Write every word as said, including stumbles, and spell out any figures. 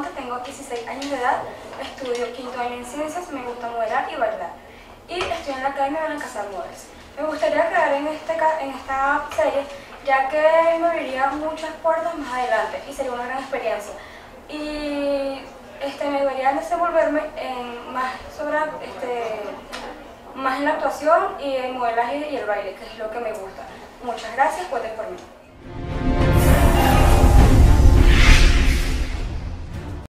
Monte, tengo dieciséis años de edad, estudio quinto año en ciencias, me gusta modelar y bailar. Y estoy en la Academia Belalcázar Models. Me gustaría crear en, este, en esta serie, ya que me abriría muchas puertas más adelante y sería una gran experiencia. Y este, me debería desenvolverme en, más, sobre, este, más en la actuación y el modelaje y el baile, que es lo que me gusta. Muchas gracias, voten por mí.